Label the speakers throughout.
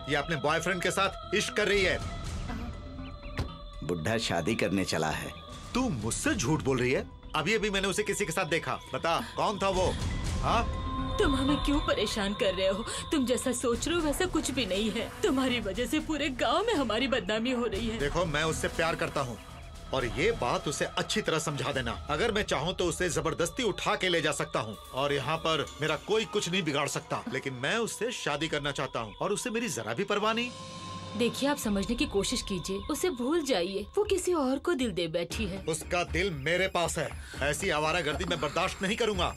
Speaker 1: ये अपने बॉयफ्रेंड के साथ इश्क कर रही है।
Speaker 2: बुढ़ा शादी करने चला है।
Speaker 1: तू मुझसे झूठ बोल रही है? अभी अभी मैंने उसे किसी के साथ देखा। बता कौन था वो? हाँ,
Speaker 3: तुम हमें क्यों परेशान कर रहे हो? तुम जैसा सोच रहे हो वैसा कुछ भी नहीं है। तुम्हारी वजह से पूरे गांव में हमारी बदनामी हो रही है।
Speaker 1: देखो, मैं उससे प्यार करता हूँ और ये बात उसे अच्छी तरह समझा देना। अगर मैं चाहूँ तो उसे जबरदस्ती उठा के ले जा सकता हूँ और यहाँ पर मेरा कोई कुछ नहीं बिगाड़ सकता। लेकिन मैं उससे शादी करना चाहता हूँ और उसे मेरी जरा भी परवाह नहीं।
Speaker 3: देखिए, आप समझने की कोशिश कीजिए, उसे भूल जाइए। वो किसी और को दिल दे बैठी है।
Speaker 1: उसका दिल मेरे पास है। ऐसी आवारागर्दी मैं बर्दाश्त नहीं करूँगा।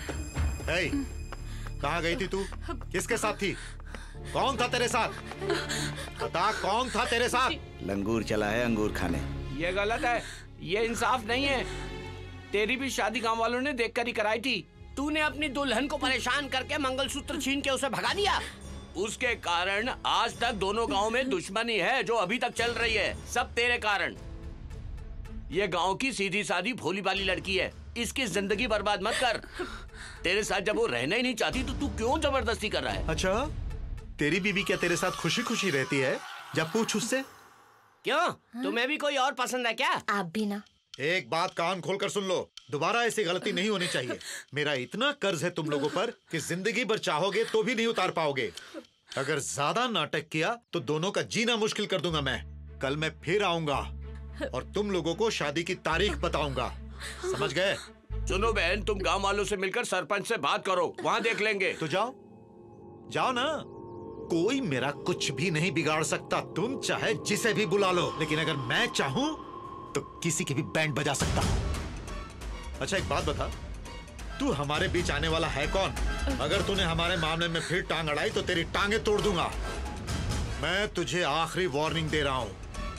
Speaker 1: कहाँ गई थी तू? किसके साथ थी? कौन था तेरे साथ? बता, कौन था तेरे साथ?
Speaker 2: लंगूर चला है अंगूर खाने।
Speaker 4: ये गलत है, ये इंसाफ नहीं है। तेरी भी शादी गांव वालों ने देखकर ही कराई थी। तूने अपनी दुल्हन को परेशान करके मंगलसूत्र छीन के उसे भगा दिया। उसके कारण आज तक दोनों गांव में दुश्मनी है जो अभी तक चल रही है। सब तेरे कारण। ये गांव की सीधी सादी भोली भाली लड़की है, इसकी जिंदगी बर्बाद मत कर। तेरे साथ जब वो रहना ही नहीं चाहती तो तू क्यों जबरदस्ती कर रहा है?
Speaker 1: अच्छा, तेरी बीवी क्या तेरे साथ खुशी खुशी रहती है? जब पूछ उससे।
Speaker 4: क्यों? तुम्हें भी कोई और पसंद है क्या?
Speaker 5: आप भी ना।
Speaker 1: एक बात कान खोलकर सुन लो, दोबारा ऐसी गलती नहीं होनी चाहिए। मेरा इतना कर्ज है तुम लोगों पर कि जिंदगी भर चाहोगे तो भी नहीं उतार पाओगे। अगर ज्यादा नाटक किया तो दोनों का जीना मुश्किल कर दूंगा मैं। कल मैं फिर आऊंगा और तुम लोगों को शादी की तारीख बताऊंगा। समझ गए?
Speaker 4: सुनो बहन, तुम गांव वालों से मिलकर सरपंच से बात करो, वहाँ देख लेंगे।
Speaker 1: तो जाओ, जाओ ना। कोई मेरा कुछ भी नहीं बिगाड़ सकता। तुम चाहे जिसे भी बुला लो, लेकिन अगर मैं चाहूं तो किसी की भी बैंड बजा सकता हूं। अच्छा, एक बात बता, तू हमारे बीच आने वाला है कौन? अगर तूने हमारे मामले में फिर टांग अड़ाई तो तेरी टांगे तोड़ दूंगा। मैं तुझे आखिरी वार्निंग दे रहा हूं।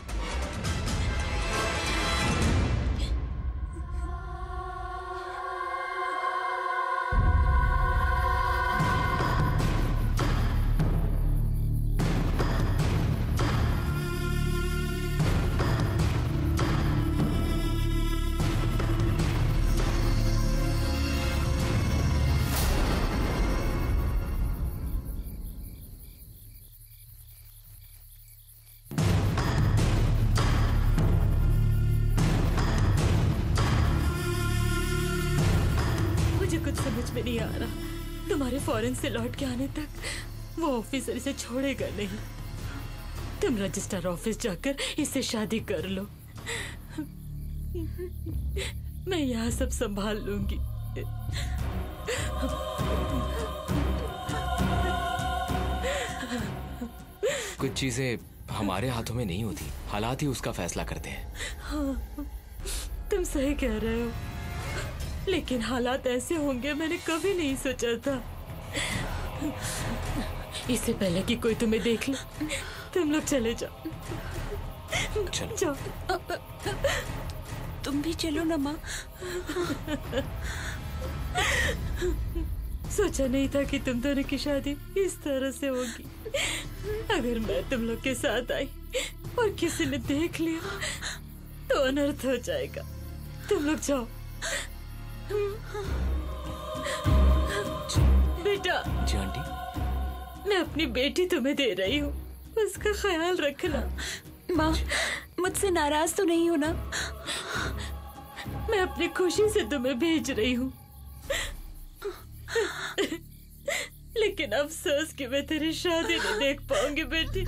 Speaker 3: नहीं आ रहा। तुम्हारे फॉरेन से लौट के आने तक वो ऑफिसर इसे छोड़ेगा नहीं। तुम रजिस्टर ऑफिस जाकर इससे शादी कर लो। मैं यहाँ सब संभाल लूंगी।
Speaker 6: कुछ चीजें हमारे हाथों में नहीं होती, हालात ही उसका फैसला करते हैं।
Speaker 3: हाँ, तुम सही कह रहे हो, लेकिन हालात ऐसे होंगे मैंने कभी नहीं सोचा था। इससे पहले कि कोई तुम्हें देख ले, तुम लोग चले जाओ।
Speaker 6: चलो।
Speaker 3: जाओ।
Speaker 5: तुम भी चलो ना माँ।
Speaker 3: सोचा नहीं था कि तुम दोनों की शादी इस तरह से होगी। अगर मैं तुम लोग के साथ आई और किसी ने देख लिया तो अनर्थ हो जाएगा। तुम लोग जाओ। बेटा।
Speaker 6: जी आंटी।
Speaker 3: मैं अपनी बेटी तुम्हें दे रही हूँ, उसका ख्याल रखना।
Speaker 5: माँ, मुझसे नाराज तो नहीं हो ना?
Speaker 3: मैं अपनी खुशी से तुम्हें भेज रही हूँ, लेकिन अफसोस कि मैं तेरी शादी नहीं देख पाऊंगी बेटी।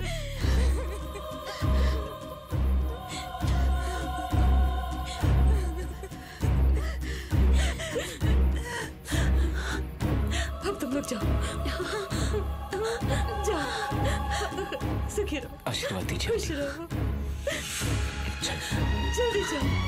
Speaker 3: अब तुम लोग जाओ, जाओ, सुखी रहो।
Speaker 6: आशीर्वाद दीजिए।
Speaker 3: खुश रहो।
Speaker 6: चलो।
Speaker 3: जल्दी जाओ।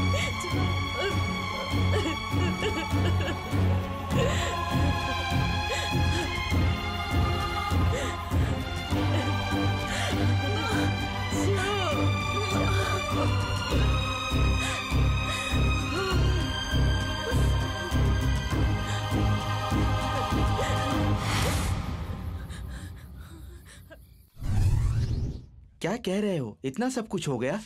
Speaker 2: क्या कह रहे हो? इतना सब कुछ हो गया?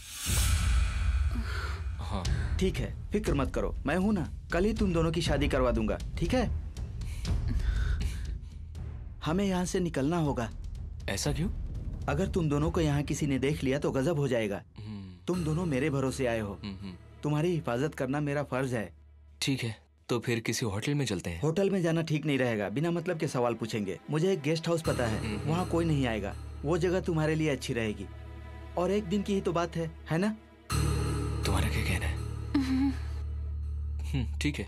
Speaker 6: हाँ
Speaker 2: ठीक है, फिक्र मत करो, मैं हूं ना। कल ही तुम दोनों की शादी करवा दूंगा, ठीक है? हमें यहाँ से निकलना होगा।
Speaker 6: ऐसा क्यों?
Speaker 2: अगर तुम दोनों को यहाँ किसी ने देख लिया तो गजब हो जाएगा। तुम दोनों मेरे भरोसे आए हो, तुम्हारी हिफाजत करना मेरा फर्ज है।
Speaker 6: ठीक है, तो फिर किसी होटल में चलते हैं।
Speaker 2: होटल में जाना ठीक नहीं रहेगा, बिना मतलब के सवाल पूछेंगे। मुझे एक गेस्ट हाउस पता है, वहाँ कोई नहीं आएगा। वो जगह तुम्हारे लिए अच्छी रहेगी, और एक दिन की ही तो बात है ना?
Speaker 6: तुम्हारा क्या कहना है? ठीक है।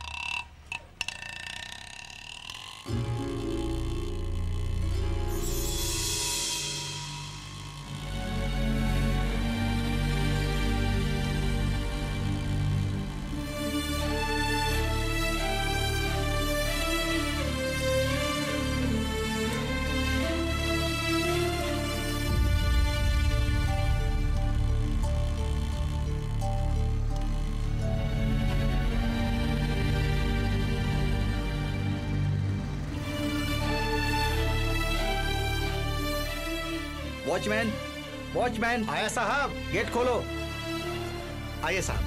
Speaker 2: वॉचमैन, वॉचमैन,
Speaker 1: आया साहब।
Speaker 2: गेट खोलो।
Speaker 1: आइए साहब।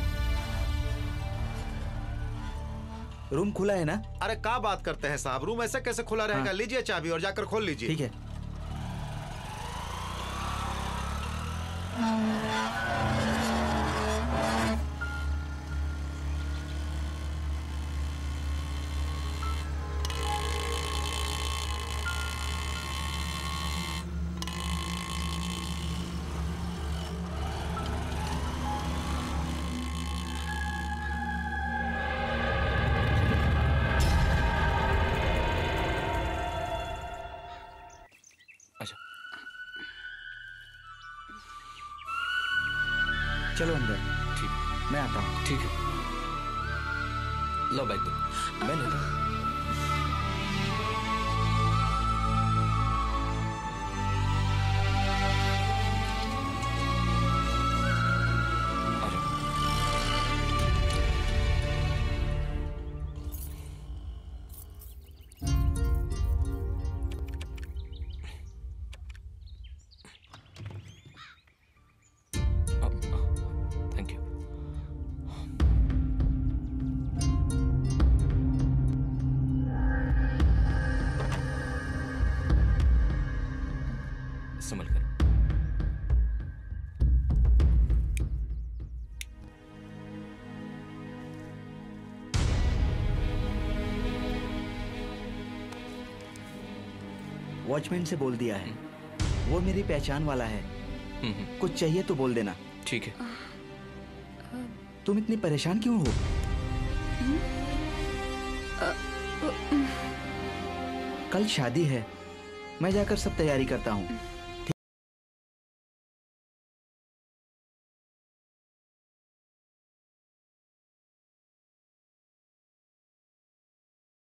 Speaker 2: रूम खुला है ना?
Speaker 1: अरे क्या बात करते हैं साहब, रूम ऐसे कैसे खुला रहेगा? लीजिए चाबी और जाकर खोल लीजिए।
Speaker 2: ठीक है।
Speaker 6: अच्छा,
Speaker 2: चलो अंदर,
Speaker 6: ठीक
Speaker 2: मैं आता हूँ।
Speaker 6: ठीक है। लो बैग दो, मैं लेता हूँ। आ जाओ। Thank you. संभल कर।
Speaker 2: वॉचमैन से बोल दिया है, वो मेरी पहचान वाला है। कुछ चाहिए तो बोल देना।
Speaker 6: ठीक है।
Speaker 2: तुम इतनी परेशान क्यों हो? कल शादी है, मैं जाकर सब तैयारी करता हूँ।